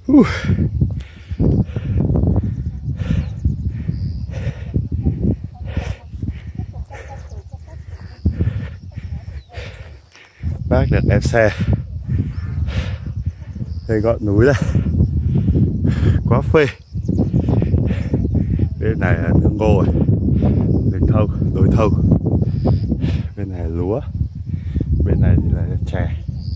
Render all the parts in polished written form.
Uh. Bác được em xe đây, ngọn núi này quá phê. Bên này là nương ngô rồi, đồi thâu, đồi thâu. Bên này là lúa, bên này thì là chè.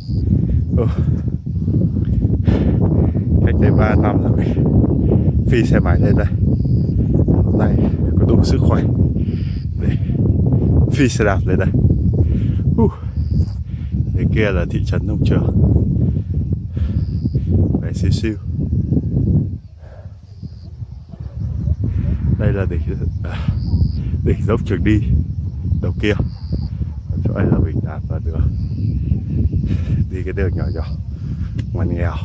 Cách đây 3 năm là mình phi xe máy lên đây. Hôm nay có đủ sức khỏe để phi xe đạp lên đây. Bên kia là thị trấn nông trường, bé xíu xíu. Đây là đỉnh dốc Trường Đi đầu kia. Còn chỗ này là mình đạp vào đường, đi cái đường nhỏ nhỏ ngoằn nghèo.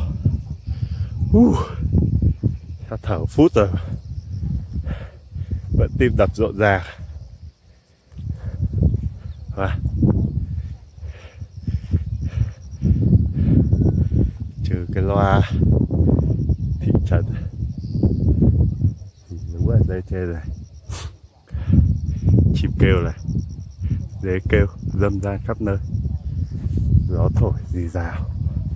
Sắp thở phút rồi, vẫn tim đập rộn ràng. Trừ cái loa thị trấn thì đúng ở đây trên này, chim kêu này, dế kêu râm ran khắp nơi, gió thổi rì rào.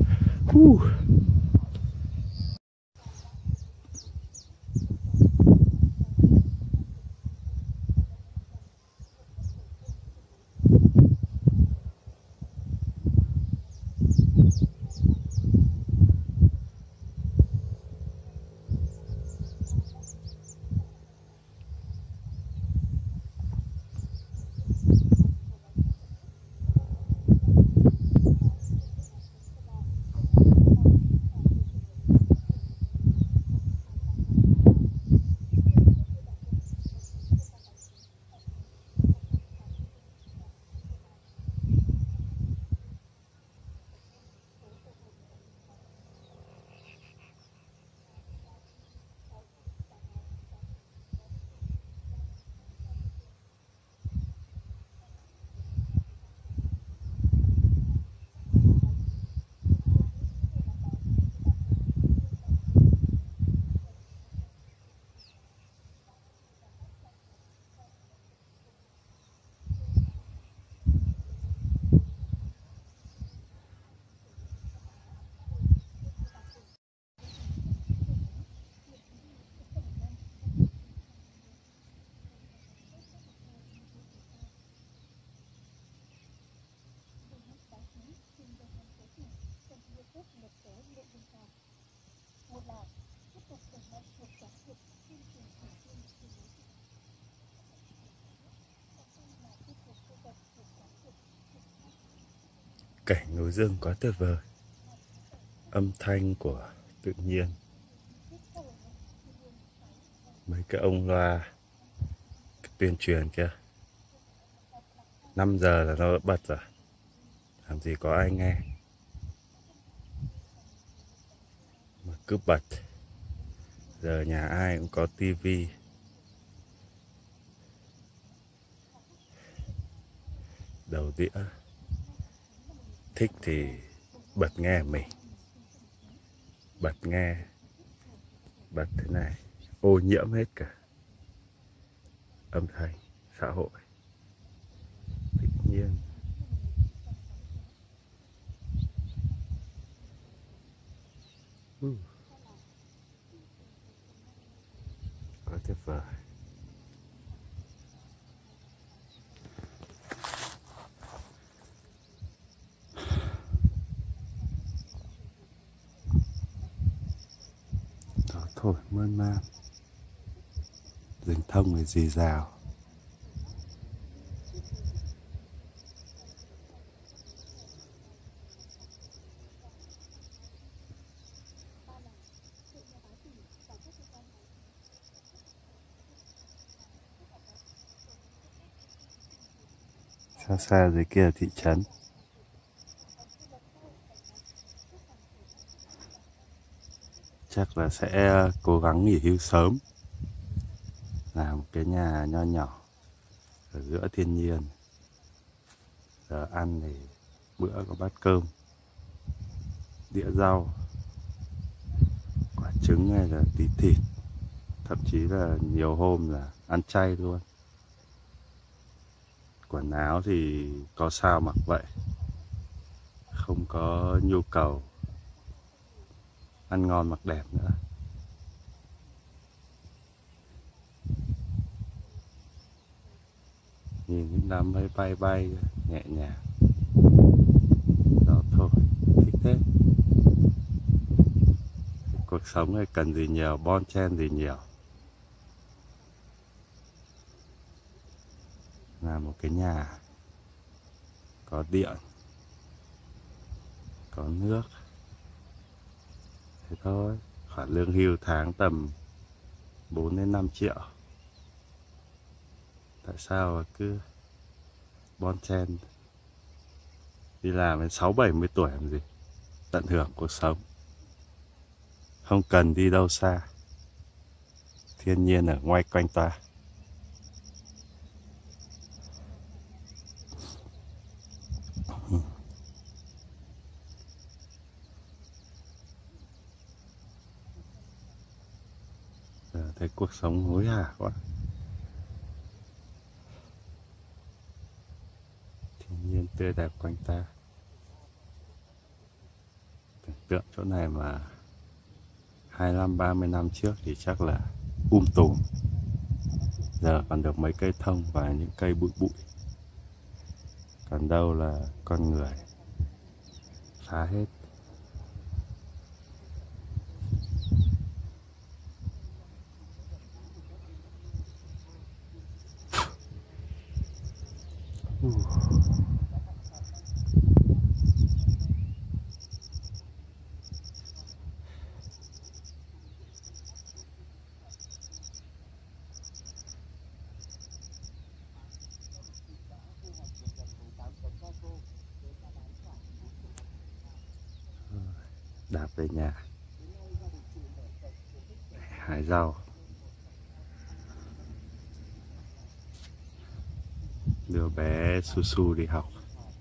Cảnh núi rừng quá tuyệt vời, âm thanh của tự nhiên, mấy cái ông loa tuyên truyền kia, 5 giờ là nó bật rồi, làm gì có ai nghe, mà cứ bật. Giờ nhà ai cũng có tivi, đầu đĩa, thích thì bật nghe mình, bật nghe, bật thế này, ô nhiễm hết cả âm thanh xã hội, tự nhiên. Quá tuyệt vời. Gió thổi mơn man, rừng thông thì rì rào. Xa xa dưới kia là thị trấn. Chắc là sẽ cố gắng nghỉ hưu sớm, làm một cái nhà nho nhỏ ở giữa thiên nhiên. Giờ ăn thì bữa có bát cơm, đĩa rau, trứng hay là tí thịt, thậm chí là nhiều hôm là ăn chay luôn. Quần áo thì có sao mặc vậy, không có nhu cầu ăn ngon mặc đẹp nữa. Nhìn những đám mây bay bay nhẹ nhàng, đó thôi, thích thế. Cuộc sống này cần gì nhiều, bon chen gì nhiều. Là một cái nhà có điện, có nước, thế thôi. Khoản lương hưu tháng tầm 4 đến 5 triệu. Tại sao cứ bon chen đi làm đến 6-70 tuổi làm gì? Tận hưởng cuộc sống, không cần đi đâu xa, thiên nhiên ở ngoài quanh ta. Giờ thấy cuộc sống hối hả quá. Thiên nhiên tươi đẹp quanh ta. Tưởng tượng chỗ này mà 25-30 năm trước thì chắc là tùm. Giờ còn được mấy cây thông và những cây bụi bụi. Còn đâu là con người phá hết. Đạp về nhà hái rau, đưa bé Su Su đi học.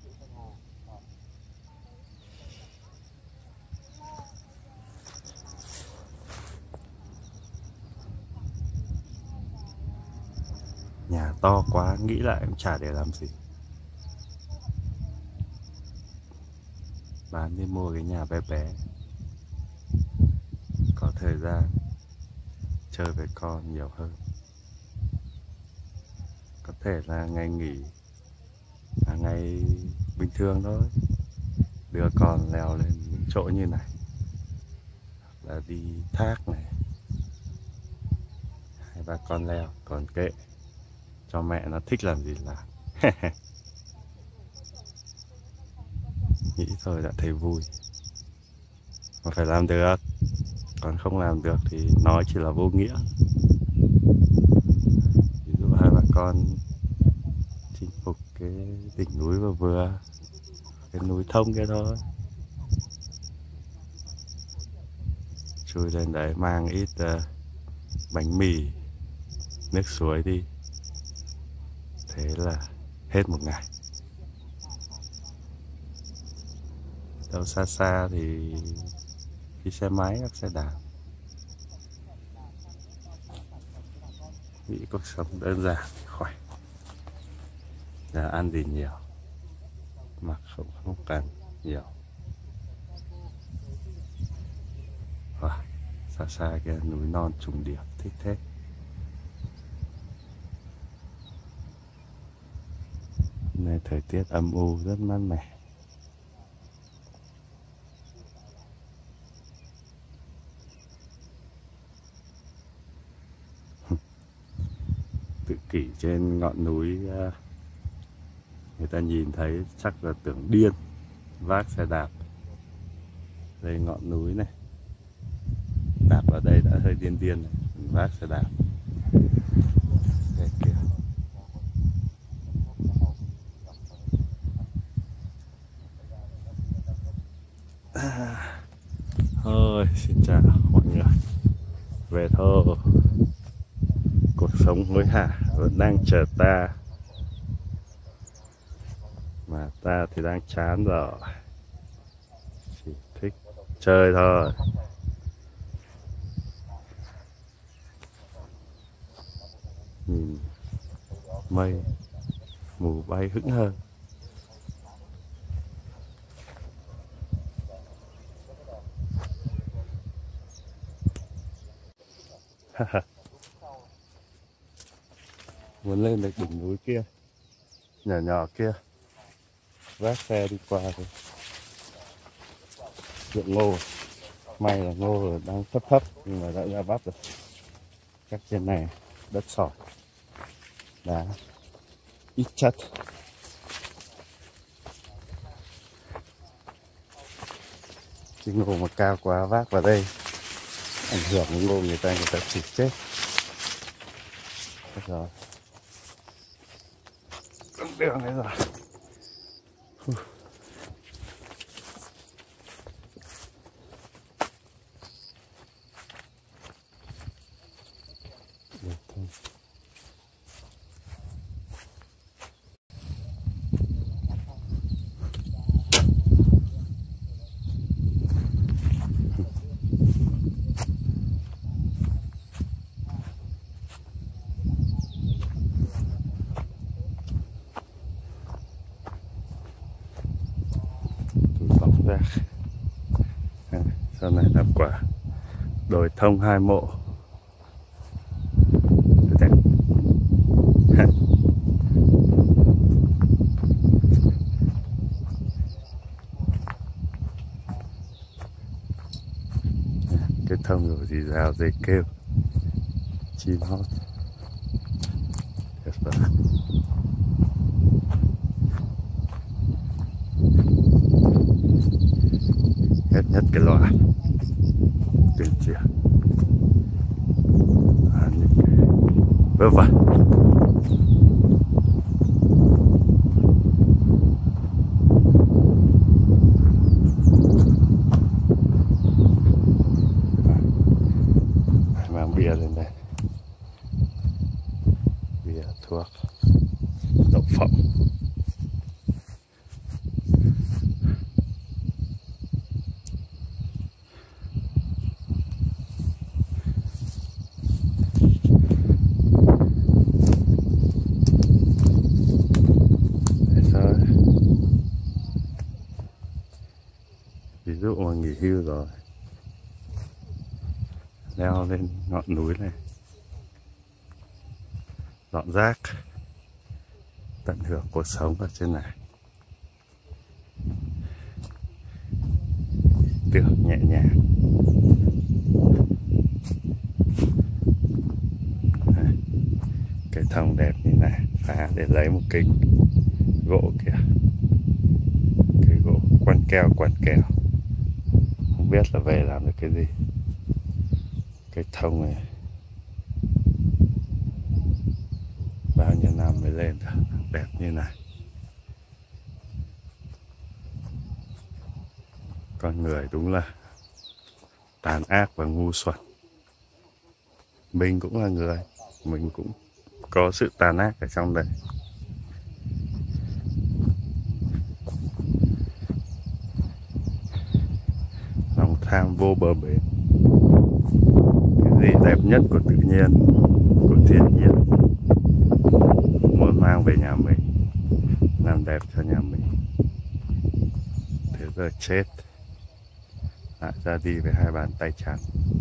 Nhà to quá, nghĩ lại cũng chả để làm gì. Bán đi mua cái nhà bé bé, có thời gian chơi với con nhiều hơn. Có thể là ngày nghỉ là ngày bình thường thôi, đưa con leo lên những chỗ như này, là đi thác này, hai ba con leo, còn kệ cho mẹ nó thích làm gì làm. Nghĩ thôi đã thấy vui, mà phải làm được, còn không làm được thì nói chỉ là vô nghĩa. Ví dụ hai bà con chinh phục cái đỉnh núi vừa cái núi thông kia thôi, chui lên đấy mang ít bánh mì, nước suối đi, thế là hết một ngày. Đâu xa xa thì đi xe máy hoặc xe đạp. Nghĩ cuộc sống đơn giản, khỏe. Giờ ăn gì nhiều, mặc không cần nhiều. Wow, xa xa kia núi non trùng điệp, thích thế. Hôm nay thời tiết âm u rất mát mẻ. Tự kỷ trên ngọn núi, người ta nhìn thấy chắc là tưởng điên, vác xe đạp lên ngọn núi này, đạp vào đây đã hơi điên điên này, vác xe đạp. Đây kìa. Thôi, xin chào mọi người. Về thôi. Cuộc sống hối hả vẫn đang chờ ta, mà ta thì đang chán rồi, chỉ thích chơi thôi. Nhìn mây mù bay hững hơn. Muốn lên được đỉnh núi kia nhỏ nhỏ kia, vác xe đi qua rồi. Ruộng ngô, may là ngô đang thấp thấp nhưng mà đã ra bắp rồi. Các trên này đất sỏi, đá ít chất. Cái ngô mà cao quá vác vào đây ảnh hưởng đến ngô người ta chỉ chết. Được rồi, con đường đấy rồi. Được thôi. Sau này là quả đồi thông 2 mộ. Cái thông rồi thì rào dây kêu chim hót. Hết nhất cái loa tuyên truyền những cái vớ vẩn. Mang bia lên đây, bia thuốc đậu phộng. Ví dụ mà nghỉ hưu rồi leo lên ngọn núi này dọn rác, tận hưởng cuộc sống ở trên này, tưởng nhẹ nhàng. Cái thông đẹp như này phá để lấy một cây gỗ kìa, cây gỗ quăn keo, không biết là về làm được cái gì. Cái thông này bao nhiêu năm mới lên được đẹp như này. Con người đúng là tàn ác và ngu xuẩn. Mình cũng là người, mình cũng có sự tàn ác ở trong đấy. Lòng tham vô bờ bến. Cái gì đẹp nhất của tự nhiên, của thiên nhiên, muốn mang về nhà mình, làm đẹp cho nhà mình. Thế giờ chết, lại ra đi với 2 bàn tay trắng.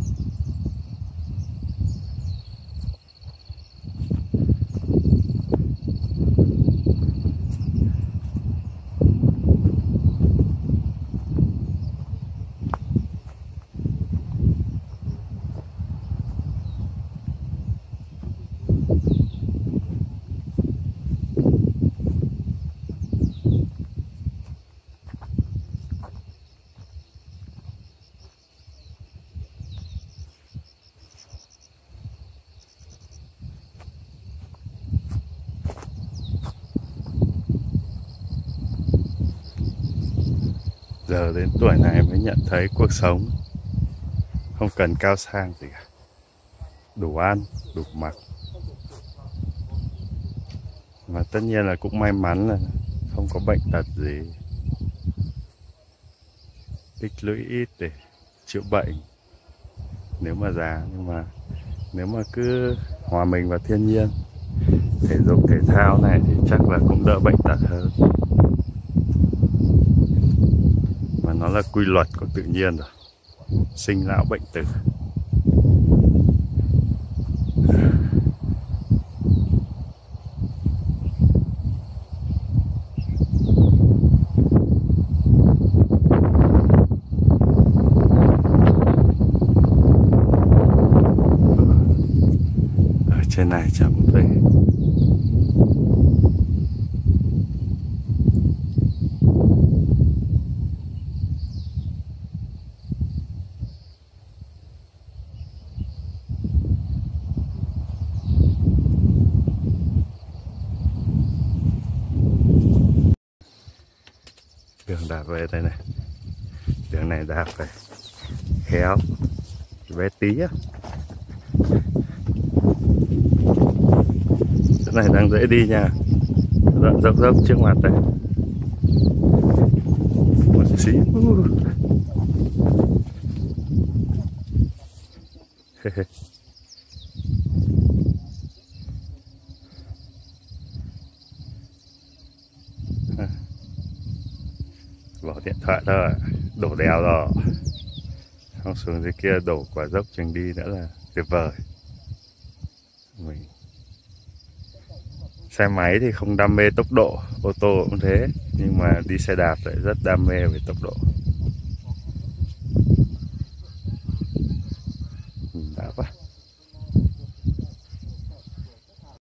Giờ đến tuổi này mới nhận thấy cuộc sống không cần cao sang gì cả, đủ ăn, đủ mặc. Mà tất nhiên là cũng may mắn là không có bệnh tật gì, tích lũy ít để chữa bệnh nếu mà già. Nhưng mà nếu mà cứ hòa mình vào thiên nhiên, thể dục thể thao này thì chắc là cũng đỡ bệnh tật hơn, mà nó là quy luật của tự nhiên rồi, sinh lão bệnh tử. Ở trên này chậm về. Đường đạp về đây này, đường này đạp phải khéo, bé tí á. Chỗ này đang dễ đi nha, dốc dốc trước mặt đây, một xíu. Bỏ điện thoại thôi, đổ đèo rồi, không xuống dưới kia đổ quả dốc chừng đi nữa là tuyệt vời. Mình xe máy thì không đam mê tốc độ, ô tô cũng thế, nhưng mà đi xe đạp lại rất đam mê về tốc độ. Đã quá.